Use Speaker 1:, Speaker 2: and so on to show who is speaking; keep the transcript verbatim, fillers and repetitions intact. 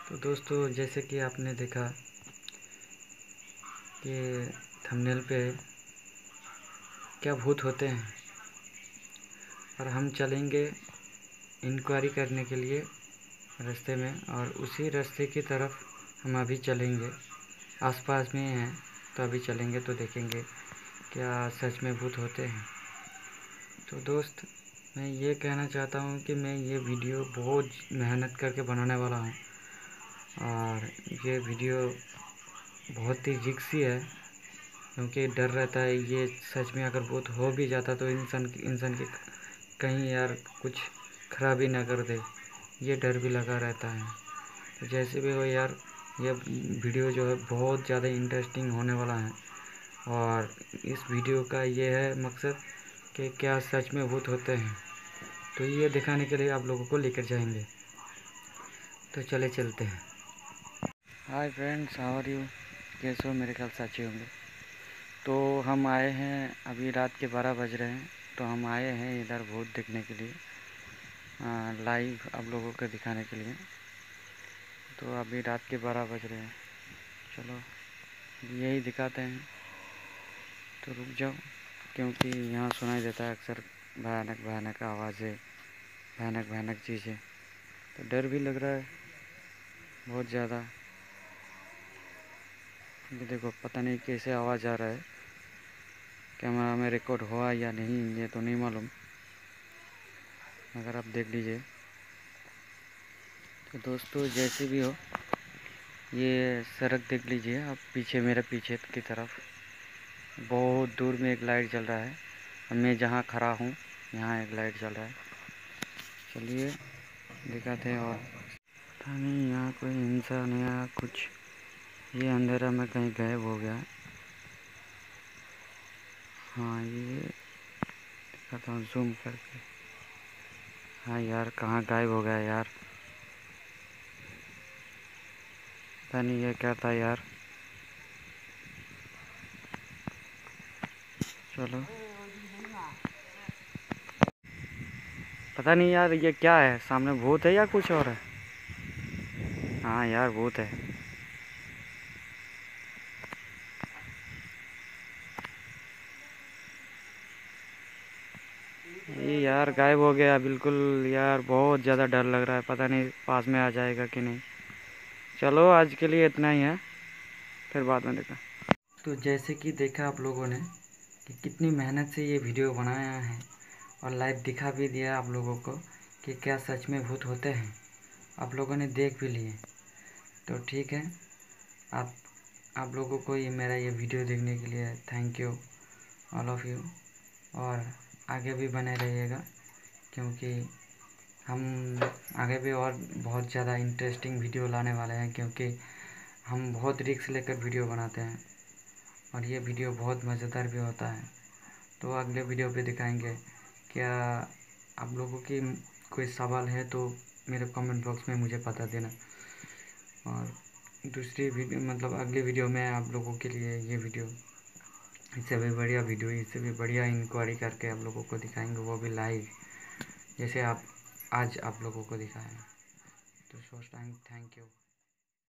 Speaker 1: तो दोस्तों, जैसे कि आपने देखा कि थंबनेल पे क्या भूत होते हैं, और हम चलेंगे इंक्वायरी करने के लिए रास्ते में, और उसी रास्ते की तरफ हम अभी चलेंगे। आसपास में हैं तो अभी चलेंगे तो देखेंगे क्या सच में भूत होते हैं। तो दोस्त, मैं ये कहना चाहता हूँ कि मैं ये वीडियो बहुत मेहनत करके बनाने वाला हूँ, और ये वीडियो बहुत ही रिस्की है, क्योंकि डर रहता है ये सच में अगर भूत हो भी जाता तो इंसान इंसान के कहीं यार कुछ खराबी ना कर दे, ये डर भी लगा रहता है। तो जैसे भी हो यार, ये वीडियो जो है बहुत ज़्यादा इंटरेस्टिंग होने वाला है, और इस वीडियो का ये है मकसद कि क्या सच में भूत होते हैं, तो ये दिखाने के लिए आप लोगों को लेकर जाएंगे। तो चले चलते हैं। Hi friends, how are you? कैसे हो? मेरे ख्याल से अच्छे होंगे। तो हम आए हैं, अभी रात के बारह बज रहे हैं, तो हम आए हैं इधर भूत देखने के लिए, लाइव आप लोगों को दिखाने के लिए। तो अभी रात के बारह बज रहे हैं, चलो यही दिखाते हैं। तो रुक जाओ, क्योंकि यहाँ सुनाई देता है अक्सर भयानक भयानक आवाज़ें, भयानक भयानक चीज़ें, तो डर भी लग रहा है बहुत ज़्यादा। ये देखो, पता नहीं कैसे आवाज़ आ रहा है, कैमरा में रिकॉर्ड हुआ या नहीं ये तो नहीं मालूम, अगर आप देख लीजिए। तो दोस्तों, जैसे भी हो, ये सड़क देख लीजिए आप, पीछे मेरे पीछे की तरफ बहुत दूर में एक लाइट जल रहा है, और मैं जहाँ खड़ा हूँ यहाँ एक लाइट जल रहा है। चलिए दिखाते हैं। और पता नहीं यहाँ कोई इंसान या कुछ, ये अंधेरा में कहीं गायब हो गया। हाँ, ये दिखाता हूँ जूम करके। हाँ यार, कहाँ गायब हो गया यार, पता नहीं ये क्या था यार। चलो, पता नहीं यार ये क्या है, सामने भूत है या कुछ और है। हाँ यार, भूत है। ये यार गायब हो गया बिल्कुल यार, बहुत ज़्यादा डर लग रहा है, पता नहीं पास में आ जाएगा कि नहीं। चलो आज के लिए इतना ही है, फिर बाद में देखा। तो जैसे कि देखा आप लोगों ने कि कितनी मेहनत से ये वीडियो बनाया है, और लाइव दिखा भी दिया आप लोगों को कि क्या सच में भूत होते हैं। आप लोगों ने देख भी लिए, तो ठीक है। आप आप लोगों को ये मेरा ये वीडियो देखने के लिए thank you all of you, और आगे भी बने रहिएगा, क्योंकि हम आगे भी और बहुत ज़्यादा इंटरेस्टिंग वीडियो लाने वाले हैं, क्योंकि हम बहुत रिस्क लेकर वीडियो बनाते हैं, और ये वीडियो बहुत मज़ेदार भी होता है। तो अगले वीडियो पे दिखाएंगे। क्या आप लोगों की कोई सवाल है तो मेरे कमेंट बॉक्स में मुझे बता देना, और दूसरी वीडियो मतलब अगली वीडियो में आप लोगों के लिए ये वीडियो, इससे भी बढ़िया वीडियो, इससे भी बढ़िया इंक्वायरी करके आप लोगों को दिखाएंगे, वो भी लाइव, जैसे आप आज आप लोगों को दिखाएं। तो फर्स्ट टाइम थैंक यू।